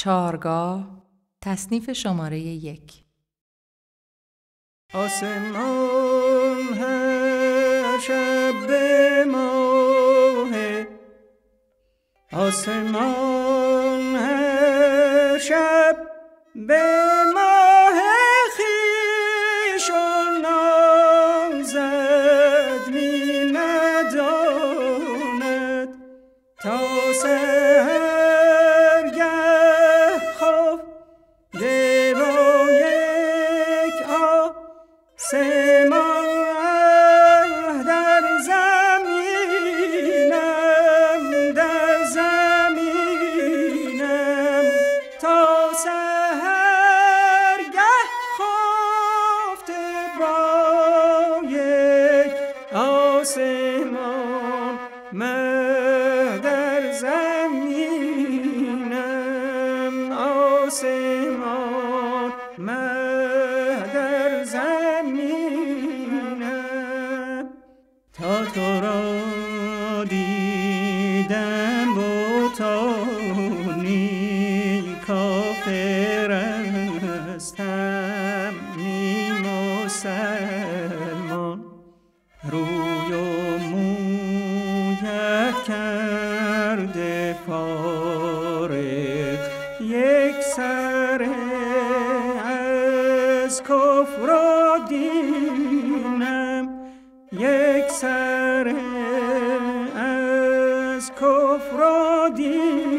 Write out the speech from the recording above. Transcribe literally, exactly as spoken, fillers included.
چارگاه، تصنیف شماره یک. آسمان هر شب به ماه، آسمان هر شب به ماه خویش و نامزد می نداند تا سحرگه خوف ده با یک آسمان در زمینم در زمینم تا سحرگه خفته با یک آسمان من در زمینم آسمان من در زمینم تا تو را دیدم بتانی کافر هستم نی مسلمان روی و مویت کرده فارغ یک سر از کفر و دینم یک سر از کفر و دینم